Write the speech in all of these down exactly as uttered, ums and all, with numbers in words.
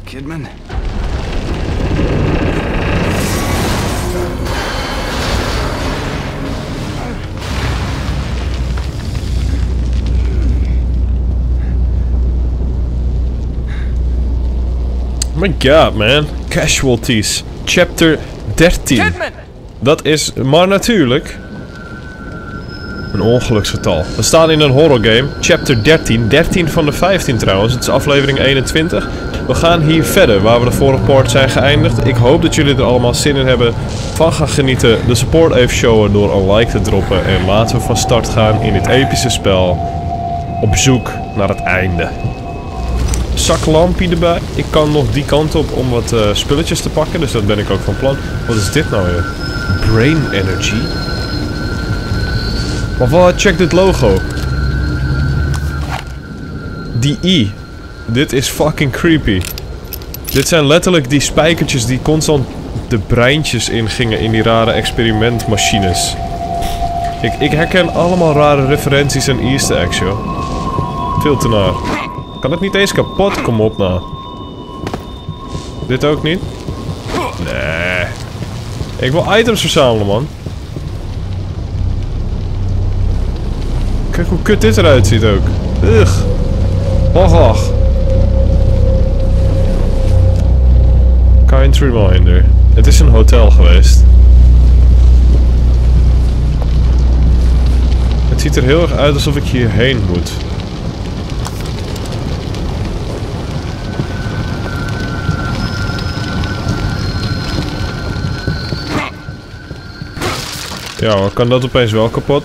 Kidman? Oh my god, man. Casualties. Chapter dertien. Kidman! Dat is maar natuurlijk een ongeluksgetal. We staan in een horror game. Chapter dertien. dertien van de vijftien trouwens. Het is aflevering eenentwintig. We gaan hier verder waar we de vorige part zijn geëindigd. Ik hoop dat jullie er allemaal zin in hebben. Van gaan genieten. De support even showen door een like te droppen. En laten we van start gaan in dit epische spel. Op zoek naar het einde. Zaklampje erbij. Ik kan nog die kant op om wat uh, spulletjes te pakken. Dus dat ben ik ook van plan. Wat is dit nou weer? Brain Energy. Maar wat, check dit logo. Die I. Dit is fucking creepy. Dit zijn letterlijk die spijkertjes die constant de breintjes ingingen in die rare experimentmachines. Ik, ik herken allemaal rare referenties en easter eggs, joh. Veel te naar. Kan het niet eens kapot? Kom op nou. Dit ook niet? Nee. Ik wil items verzamelen, man. Kijk hoe kut dit eruit ziet ook. Ugh. Och, och. Kind reminder. Het is een hotel geweest. Het ziet er heel erg uit alsof ik hierheen moet. Ja, maar kan dat opeens wel kapot?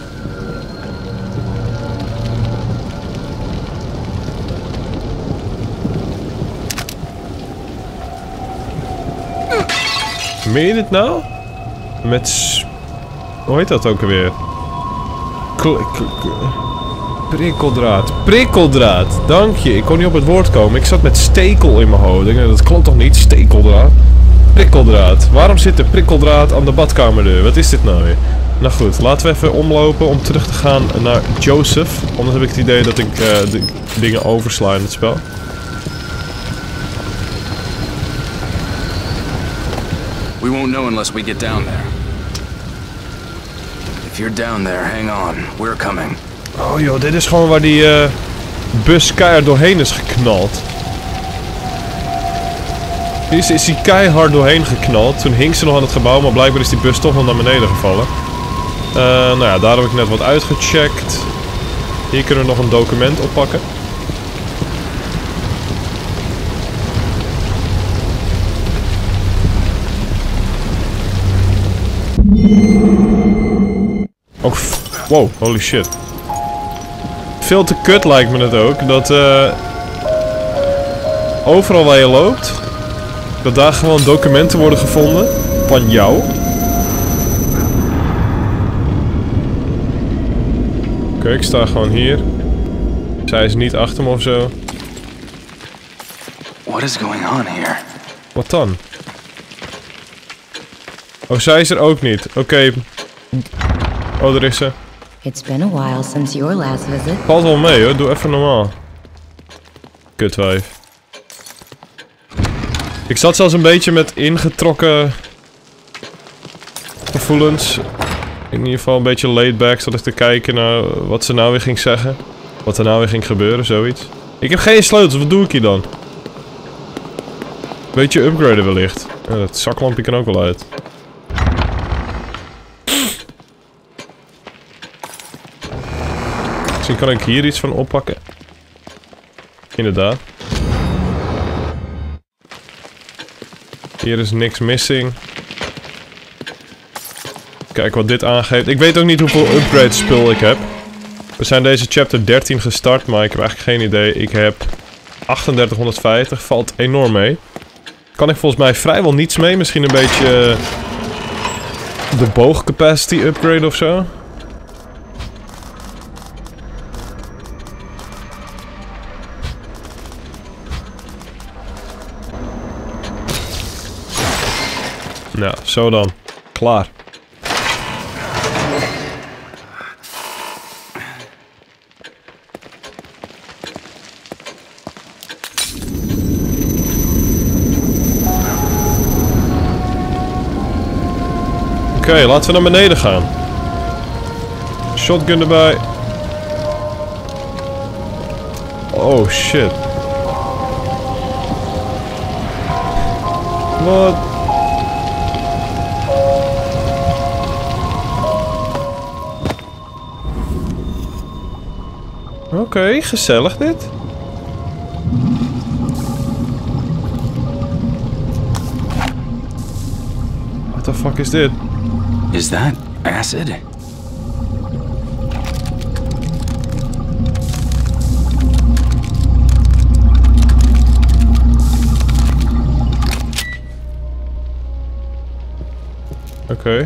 Meen je dit nou? Met s... Hoe heet dat ook alweer? Kl Prikkeldraad. Prikkeldraad! Dank je. Ik kon niet op het woord komen. Ik zat met stekel in mijn hoofd. Dat klopt toch niet? Stekeldraad? Prikkeldraad. Waarom zit er prikkeldraad aan de badkamerdeur? Wat is dit nou weer? Nou goed, laten we even omlopen om terug te gaan naar Joseph. Anders heb ik het idee dat ik uh, de dingen oversla in het spel. We won't know unless we get down there. If you're down there, hang on. We're coming. Oh joh, dit is gewoon waar die uh, bus keihard doorheen is geknald. Hier is, is die keihard doorheen geknald. Toen hing ze nog aan het gebouw, maar blijkbaar is die bus toch wel naar beneden gevallen. Uh, nou ja, daar heb ik net wat uitgecheckt. Hier kunnen we nog een document oppakken. Oh, wow, holy shit. Veel te kut lijkt me het ook, dat uh, overal waar je loopt, dat daar gewoon documenten worden gevonden van jou. Oké, okay, ik sta gewoon hier. Zij is niet achter me of zo. What is going on here? Wat dan? Oh, zij is er ook niet. Oké. Okay. Oh, er is ze. It's been a while since your last visit. Valt wel mee hoor, doe even normaal. Kutwijf. Ik zat zelfs een beetje met ingetrokken gevoelens. In ieder geval een beetje laid back, zat ik te kijken naar wat ze nou weer ging zeggen. Wat er nou weer ging gebeuren, zoiets. Ik heb geen sleutels, wat doe ik hier dan? Beetje upgraden wellicht. Ja, dat zaklampje kan ook wel uit. Misschien kan ik hier iets van oppakken. Inderdaad. Hier is niks missing. Kijk wat dit aangeeft. Ik weet ook niet hoeveel upgrade spul ik heb. We zijn deze chapter dertien gestart, maar ik heb eigenlijk geen idee. Ik heb drieduizend achthonderdvijftig, valt enorm mee. Kan ik volgens mij vrijwel niets mee. Misschien een beetje de boogcapacity upgrade of zo. Nou, zo dan. Klaar. Oké, okay, laten we naar beneden gaan. Shotgun erbij. Oh shit. Wat? Oké, okay, gezellig dit. What the fuck is dit? Is that acid? Oké. Okay.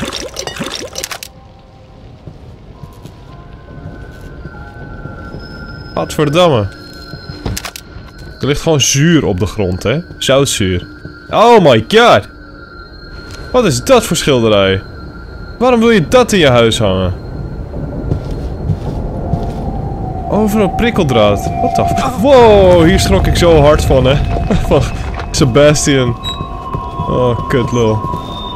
Gadverdamme. Er ligt gewoon zuur op de grond, hè? Zoutzuur. Oh my god! Wat is dat voor schilderij? Waarom wil je dat in je huis hangen? Overal prikkeldraad. Wat de f... Wow, hier schrok ik zo hard van, hè? Van Sebastian. Oh, kutlul.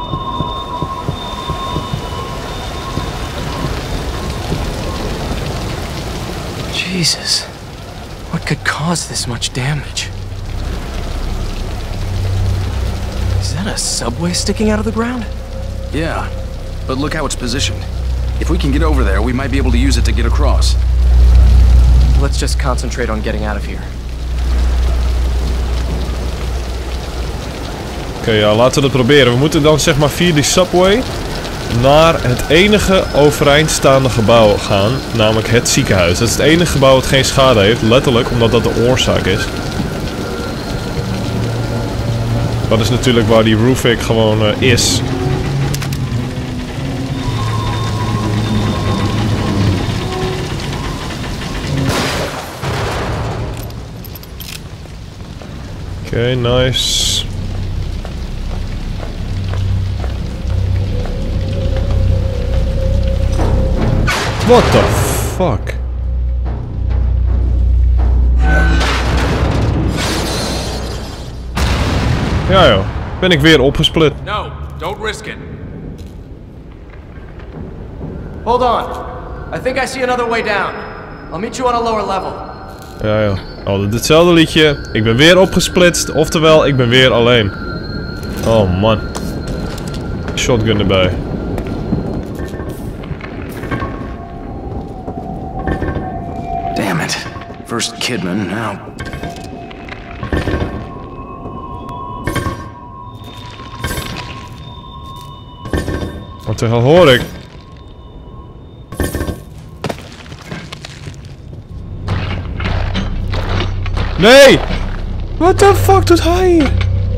Jesus. What could cause this much damage? Is that a subway sticking out of the ground? Yeah, but look how it's positioned. If we can get over there, we might be able to use it to get across. Let's just concentrate on getting out of here. Oké, okay, ja, laten we dat proberen. We moeten dan zeg maar via die subway naar het enige overeind staande gebouw gaan, namelijk het ziekenhuis. Dat is het enige gebouw dat geen schade heeft, letterlijk omdat dat de oorzaak is. Dat is natuurlijk waar die Ruvik gewoon uh, is. Oké, okay, nice. What the fuck? Ja joh, ben ik weer opgesplit. No, don't risk it. Hold on. I think I see another way down. I'll meet you on a lower level. Ja joh, altijd hetzelfde liedje. Ik ben weer opgesplitst, oftewel ik ben weer alleen. Oh man. Shotgun erbij. First Kidman, now... Wat de hel hoor ik? Nee! What the fuck doet hij hier?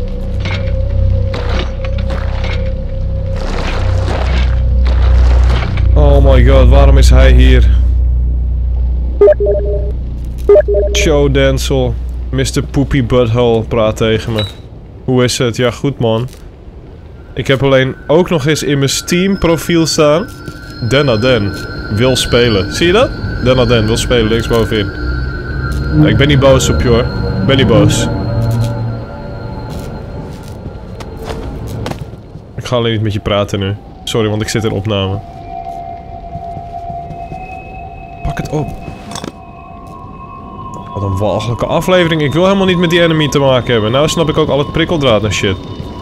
Oh my god, waarom is hij hier? Joe Denzel, mister Poopy Butthole, praat tegen me. Hoe is het? Ja, goed man. Ik heb alleen ook nog eens in mijn Steam profiel staan. Denaden wil spelen. Zie je dat? Denaden wil spelen, linksbovenin. Ja, ik ben niet boos op je hoor. Ik ben niet boos. Ik ga alleen niet met je praten nu. Sorry, want ik zit in opname. Pak het op. Wat een walgelijke aflevering. Ik wil helemaal niet met die enemy te maken hebben. Nou snap ik ook al het prikkeldraad en shit.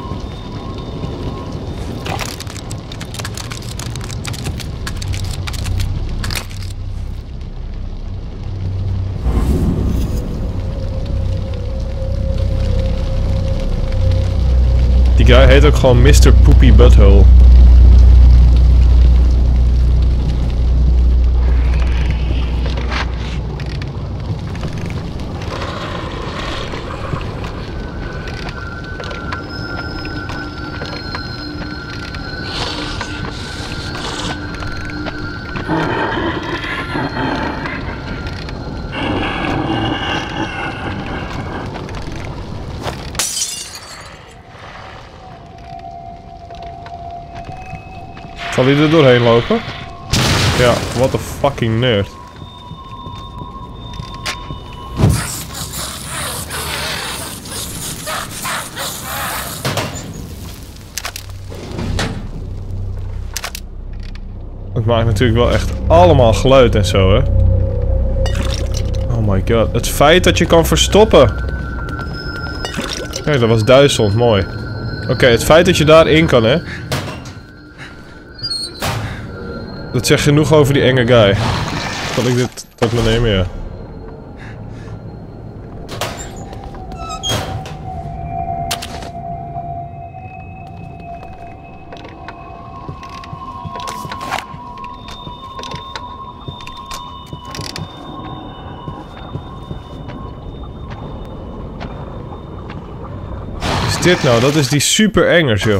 Die guy heet ook gewoon mister Poopy Butthole. Zal hij er doorheen lopen? Ja, what a fucking nerd. Het maakt natuurlijk wel echt allemaal geluid en zo, hè. Oh my god. Het feit dat je kan verstoppen. Kijk, dat was Duitsland. Mooi. Oké, okay, het feit dat je daarin kan, hè. Dat zegt genoeg over die enge guy. Kan ik dit tot me nemen, ja. Wat is dit nou? Dat is die super engers, joh.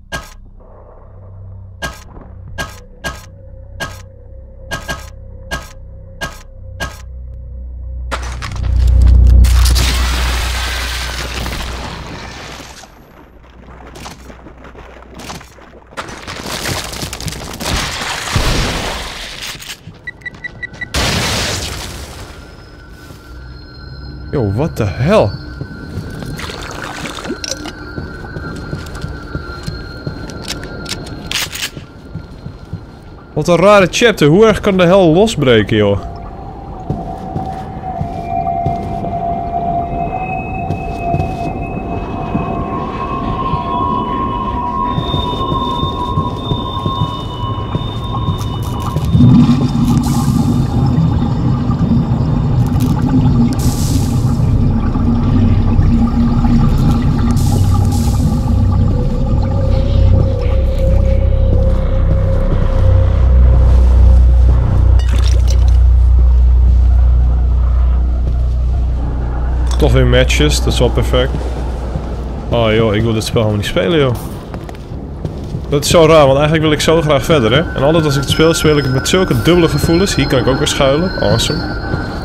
Yo, what the hell? Wat een rare chapter. Hoe erg kan de hel losbreken, joh? Toch weer matches, dat is wel perfect. Oh joh, ik wil dit spel helemaal niet spelen, joh. Dat is zo raar, want eigenlijk wil ik zo graag verder, hè. En altijd als ik het speel, speel ik het met zulke dubbele gevoelens. Hier kan ik ook weer schuilen. Awesome.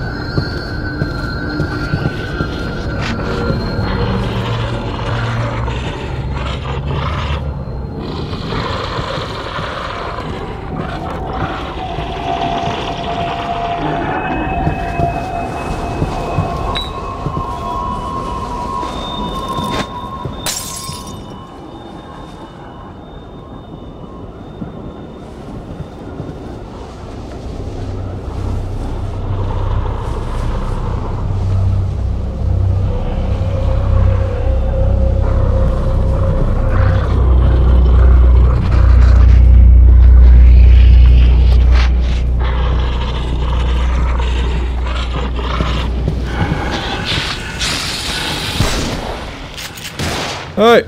Hoi!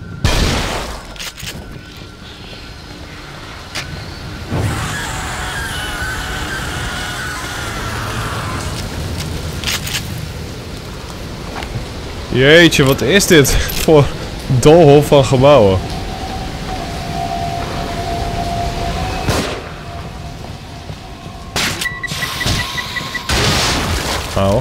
Jeetje, wat is dit voor doolhof van gebouwen? Auw.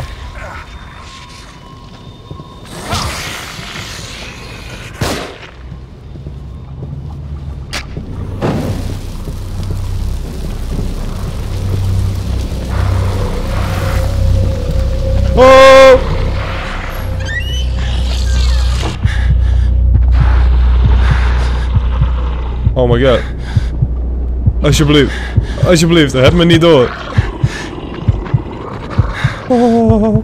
Oh! Oh my god. Alsjeblieft. Alsjeblieft, heb me niet door. Oh.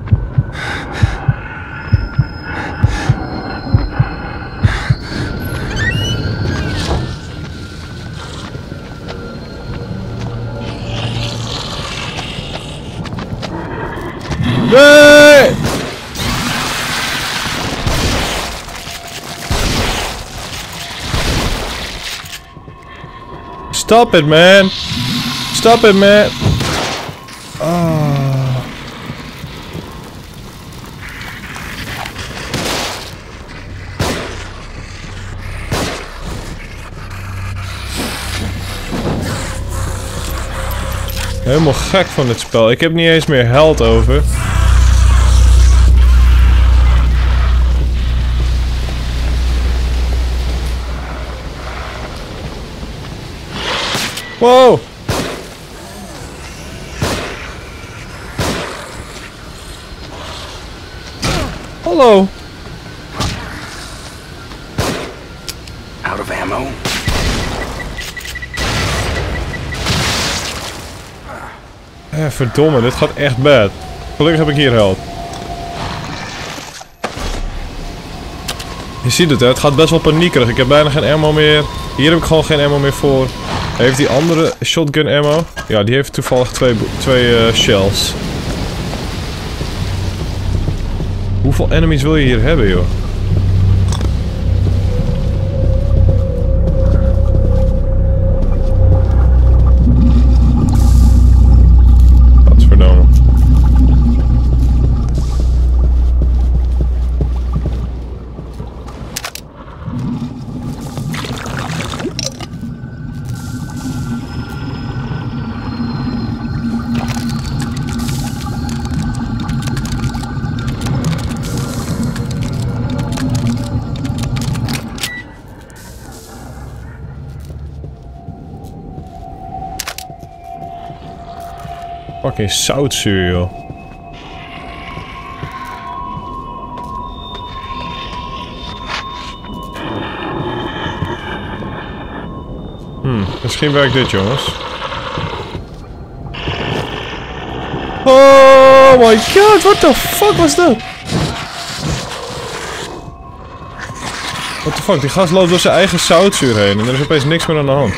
Nee! Stop it, man! Stop it, man! Oh. Helemaal gek van dit spel. Ik heb niet eens meer held over. Wow! Hallo! Out of ammo. Eh, verdomme, dit gaat echt bad. Gelukkig heb ik hier help. Je ziet het, hè? Het gaat best wel paniekerig. Ik heb bijna geen ammo meer. Hier heb ik gewoon geen ammo meer voor. Heeft die andere shotgun ammo? Ja, die heeft toevallig twee, twee uh, shells. Hoeveel enemies wil je hier hebben, joh? Godverdomme. Fucking zoutzuur, joh. Hmm, misschien werkt dit, jongens. Oh my god, what the fuck was dat? What the fuck, die gast loopt door zijn eigen zoutzuur heen en er is opeens niks meer aan de hand.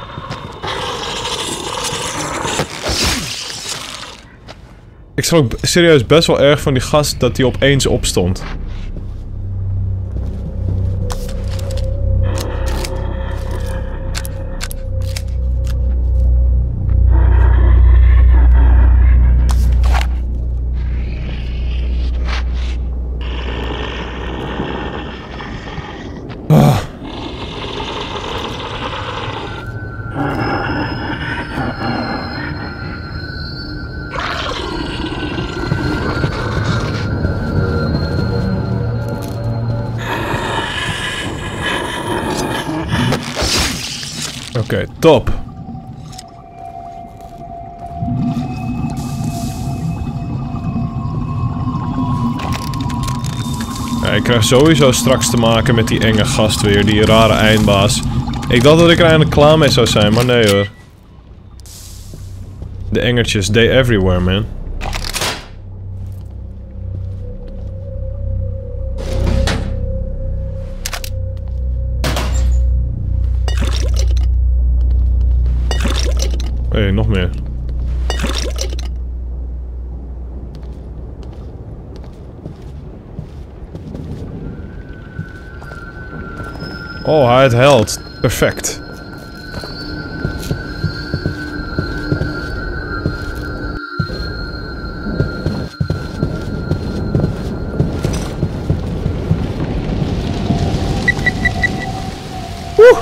Ik schrok serieus best wel erg van die gast dat hij opeens opstond. Ah. Oké, okay, top. Ja, ik krijg sowieso straks te maken met die enge gast weer, die rare eindbaas. Ik dacht dat ik er eindelijk klaar mee zou zijn, maar nee hoor. De engertjes, they everywhere, man. Hé, hey, nog meer. Oh, hij het held. Perfect. Woe!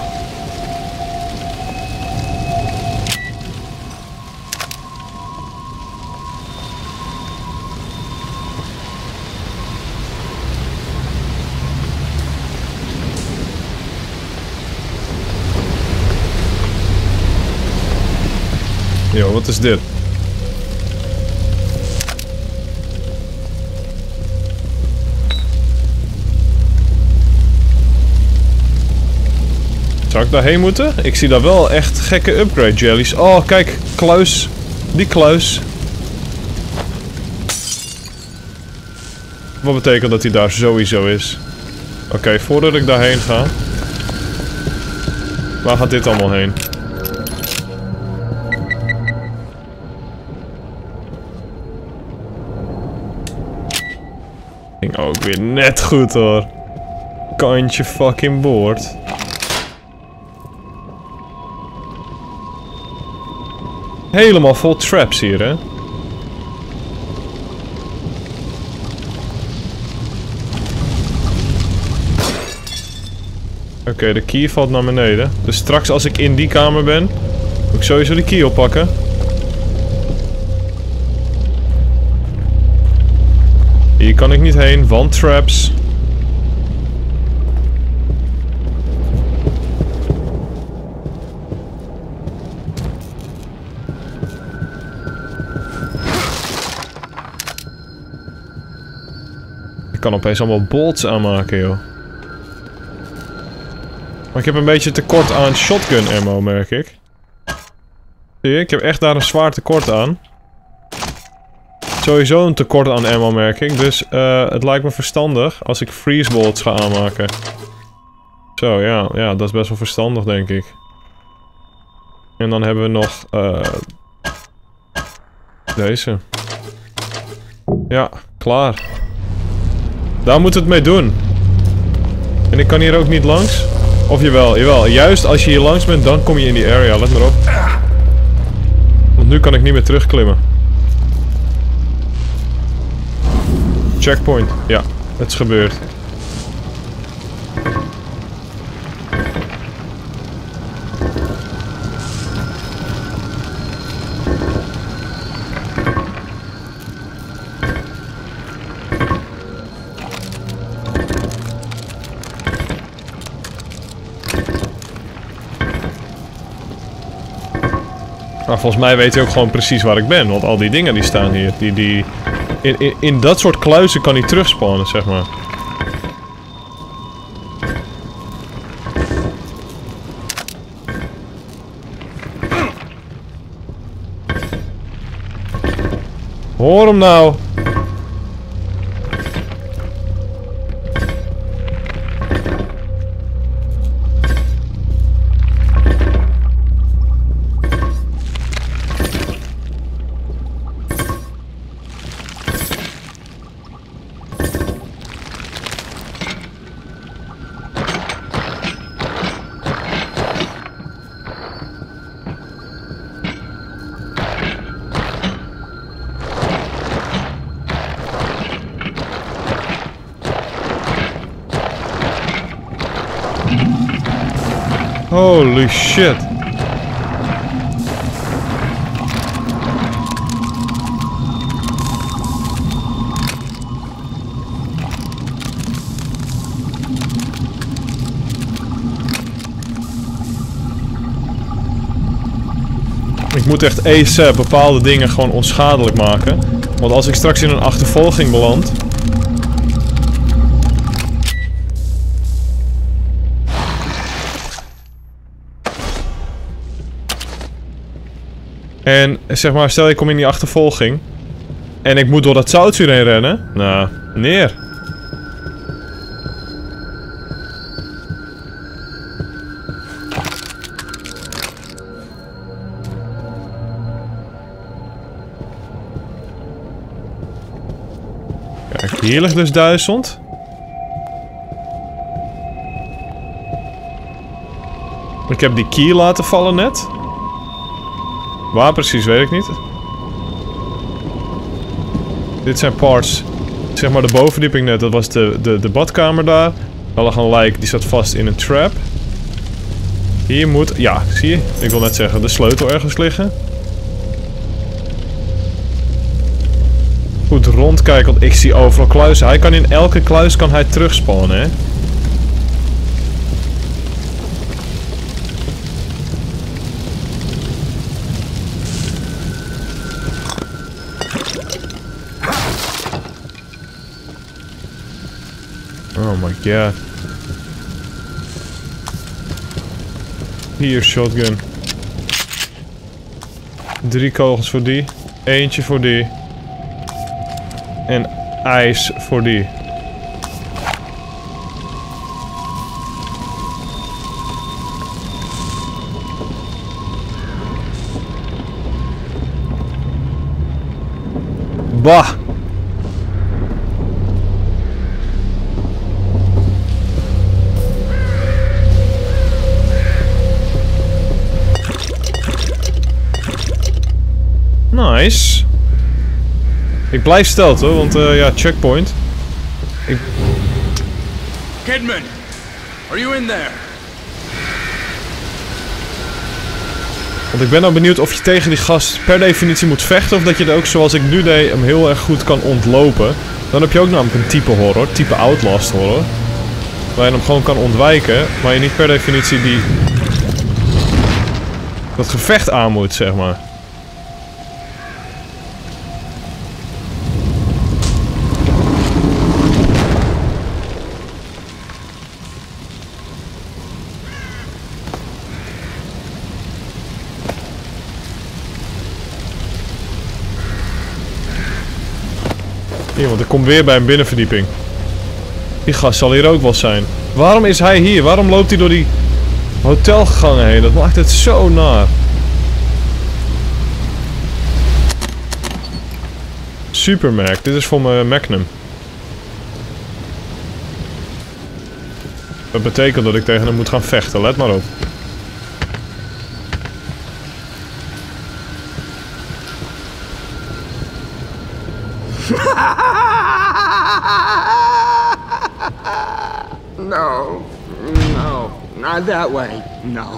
Yo, wat is dit? Zou ik daarheen moeten? Ik zie daar wel echt gekke upgrade jellies. Oh, kijk, kluis. Die kluis. Wat betekent dat hij daar sowieso is? Oké, okay, voordat ik daarheen ga. Waar gaat dit allemaal heen? Ging ook weer net goed hoor. Kantje fucking boord. Helemaal vol traps hier, hè? Oké, okay, de key valt naar beneden. Dus straks als ik in die kamer ben, moet ik sowieso die key oppakken. Hier kan ik niet heen, want traps. Ik kan opeens allemaal bolts aanmaken, joh. Maar ik heb een beetje tekort aan shotgun ammo, merk ik. Zie je, ik heb echt daar een zwaar tekort aan. sowieso een tekort aan ammo, merk ik. Dus uh, het lijkt me verstandig als ik freeze bullets ga aanmaken. Zo, ja, ja, dat is best wel verstandig, denk ik. En dan hebben we nog uh, deze. Ja, klaar. Daar moet het mee doen. En ik kan hier ook niet langs. Of jawel, jawel. Juist als je hier langs bent, dan kom je in die area. Let maar op. Want nu kan ik niet meer terugklimmen. Checkpoint. Ja, het is gebeurd. Maar volgens mij weet hij ook gewoon precies waar ik ben. Want al die dingen die staan hier. Die, die... In, in, in dat soort kluizen kan hij terugspawnen, zeg maar. Hoor hem nou. Holy shit. Ik moet echt ace bepaalde dingen gewoon onschadelijk maken. Want als ik straks in een achtervolging beland... En zeg maar, stel ik kom in die achtervolging. En ik moet door dat zoutvuur heen rennen. Nou, neer. Kijk, hier ligt dus duizend. Ik heb die key laten vallen net. Waar precies, weet ik niet. Dit zijn parts. Zeg maar de bovenverdieping net, dat was de, de, de badkamer daar. Daar lag een lijk, die zat vast in een trap. Hier moet, ja, zie je? Ik wil net zeggen, de sleutel ergens liggen. Goed rondkijken, want ik zie overal kluizen. Hij kan in elke kluis kan hij terugspawnen, hè. Oh my god. Hier, shotgun. Drie kogels voor die. Eentje voor die. En ijs voor die. Bah! Nice. Ik blijf stelt hoor, want uh, ja, checkpoint. Ik... Kidman, are you in there? Want ik ben nou benieuwd of je tegen die gast per definitie moet vechten, of dat je er ook zoals ik nu deed hem heel erg goed kan ontlopen. Dan heb je ook namelijk een type horror, type Outlast horror. Waar je hem gewoon kan ontwijken, maar je niet per definitie die... dat gevecht aan moet, zeg maar. zien, want ik kom weer bij een binnenverdieping. Die gast zal hier ook wel zijn. Waarom is hij hier? Waarom loopt hij door die hotelgangen heen? Dat maakt het zo naar. Super Mac, dit is voor mijn Magnum. Dat betekent dat ik tegen hem moet gaan vechten, let maar op. No, no, not that way, no.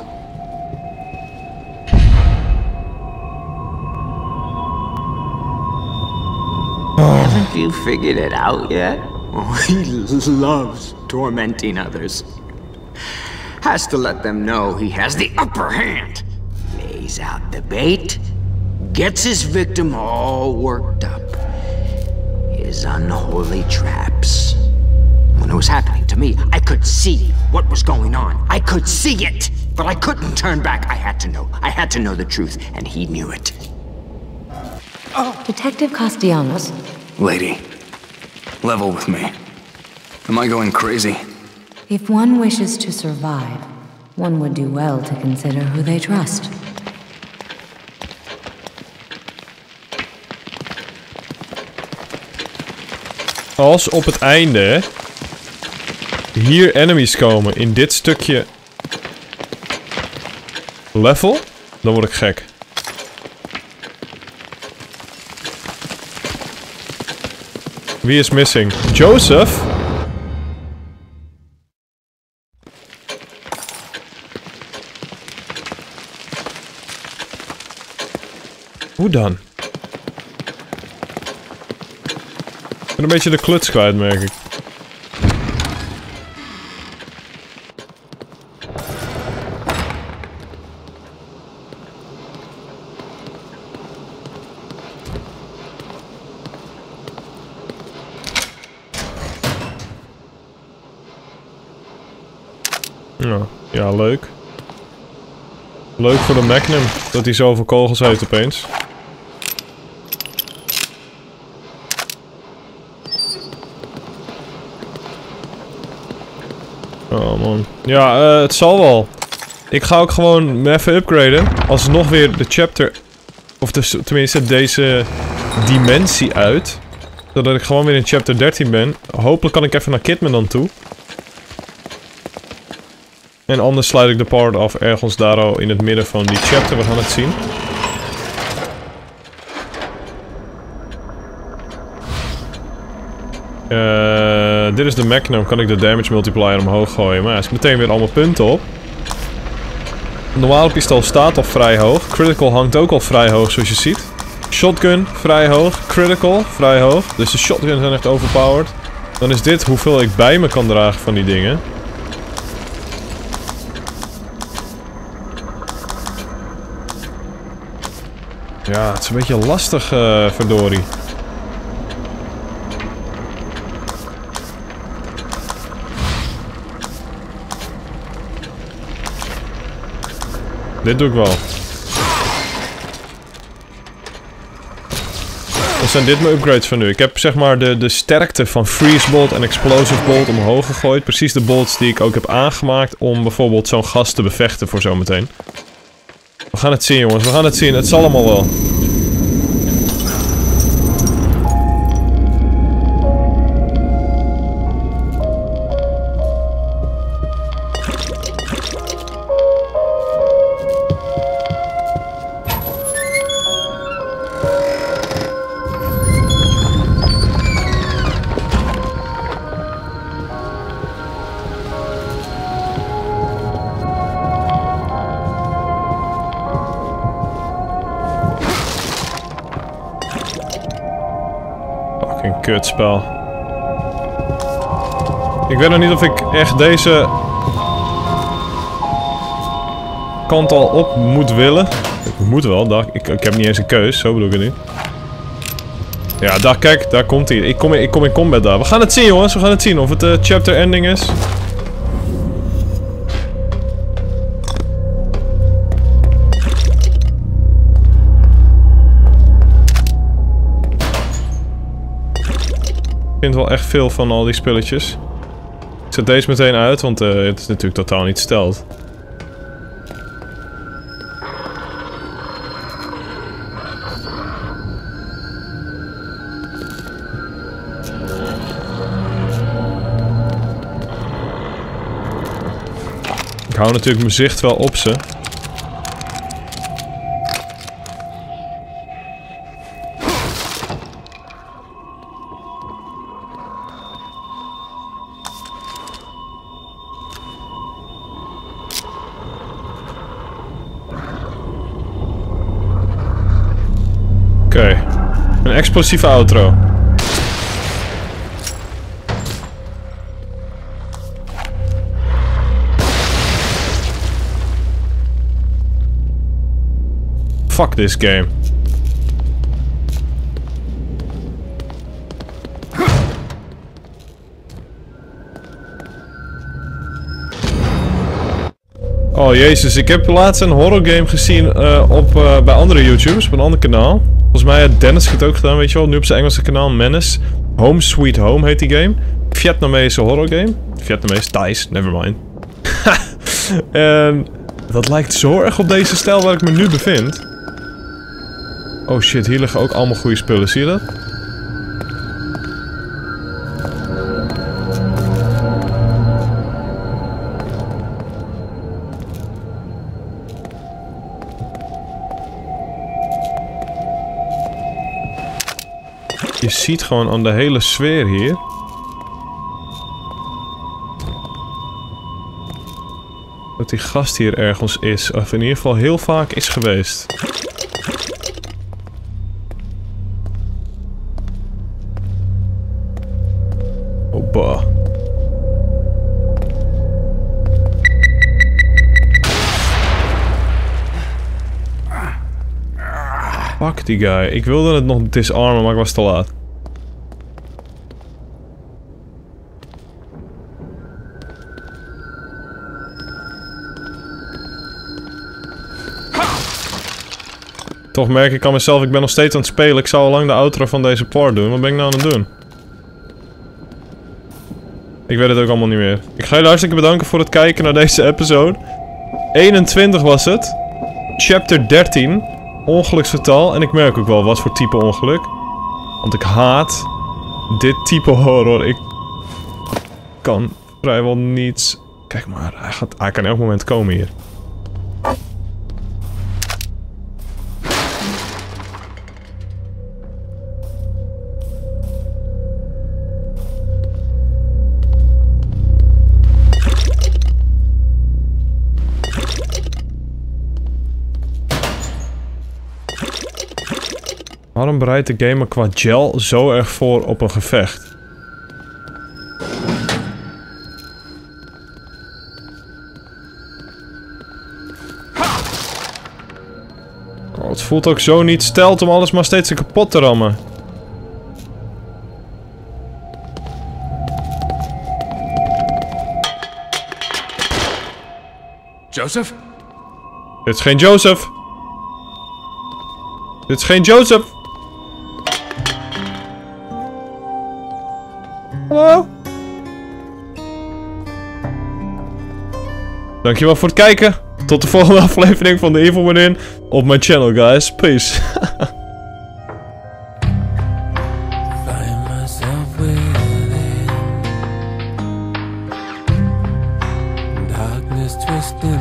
Haven't you figured it out yet? Oh, he loves tormenting others. Has to let them know he has the upper hand. Lays out the bait, gets his victim all worked up. His unholy traps. When it was happening to me, I could see what was going on. I could see it, but I couldn't turn back. I had to know. I had to know the truth, and he knew it. Detective Castellanos. Lady, level with me. Am I going crazy? If one wishes to survive, one would do well to consider who they trust. Als op het einde hier enemies komen in dit stukje level, dan word ik gek. Wie is missing? Joseph? Hoe dan? Ik ben een beetje de kluts kwijt, merk ik. Ja, ja, leuk. Leuk voor de Magnum, dat hij zoveel kogels heeft opeens. Oh man. Ja, uh, het zal wel. Ik ga ook gewoon me even upgraden. Alsnog weer de chapter, of de, tenminste deze dimensie uit. Zodat ik gewoon weer in chapter dertien ben. Hopelijk kan ik even naar Kidman dan toe. En anders sluit ik de part af ergens daar al in het midden van die chapter. We gaan het zien. Uh, dit is de Magnum. Kan ik de damage multiplier omhoog gooien. Maar ja, is meteen weer allemaal punten op. De normale pistool staat al vrij hoog. Critical hangt ook al vrij hoog zoals je ziet. Shotgun vrij hoog. Critical vrij hoog. Dus de shotguns zijn echt overpowered. Dan is dit hoeveel ik bij me kan dragen van die dingen. Ja, het is een beetje lastig, uh, verdorie. Dit doe ik wel. Dan zijn dit mijn upgrades van nu. Ik heb zeg maar de, de sterkte van Freeze Bolt en Explosive Bolt omhoog gegooid. Precies de bolts die ik ook heb aangemaakt om bijvoorbeeld zo'n gast te bevechten voor zometeen. We gaan het zien, jongens. We gaan het zien. Het zal allemaal wel. Kutspel. Ik weet nog niet of ik echt deze kant al op moet willen. Ik moet wel, daar, ik, ik heb niet eens een keus, zo bedoel ik het niet. Ja, daar, kijk, daar komt hij. Ik kom, in, ik kom in combat daar. We gaan het zien, jongens, we gaan het zien of het uh, chapter ending is. vind wel echt veel van al die spulletjes. Ik zet deze meteen uit, want uh, het is natuurlijk totaal niet stealth. Ik hou natuurlijk mijn zicht wel op ze. Oké, okay. Een explosieve outro. Fuck this game. Oh jezus, ik heb laatst een horror game gezien uh, op, uh, bij andere YouTubers, op een ander kanaal. Volgens mij heeft Dennis het ook gedaan, weet je wel, nu op zijn Engelse kanaal, Menace. Home Sweet Home heet die game. Vietnamese horror game. Vietnamees, Thais, nevermind. En dat lijkt zo erg op deze stijl waar ik me nu bevind. Oh shit, hier liggen ook allemaal goede spullen, zie je dat? Je ziet gewoon aan de hele sfeer hier. Dat die gast hier ergens is. Of in ieder geval heel vaak is geweest. Oh bah. Fuck die guy. Ik wilde het nog disarmen, maar ik was te laat. Toch merk ik aan mezelf, ik ben nog steeds aan het spelen. Ik zou al lang de outro van deze part doen. Wat ben ik nou aan het doen? Ik weet het ook allemaal niet meer. Ik ga jullie hartstikke bedanken voor het kijken naar deze episode. eenentwintig was het. Chapter dertien. Ongeluksgetal. En ik merk ook wel wat voor type ongeluk. Want ik haat dit type horror. Ik kan vrijwel niets. Kijk maar, hij, gaat, hij kan elk moment komen hier. Waarom bereidt de gamer qua gel zo erg voor op een gevecht? Oh, het voelt ook zo niet stelt om alles maar steeds kapot te rammen. Joseph? Dit is geen Joseph. Dit is geen Joseph. Hallo? Dankjewel voor het kijken. Tot de volgende aflevering van The Evil Within op mijn channel, guys. Peace. Find myself within. Darkness twisting.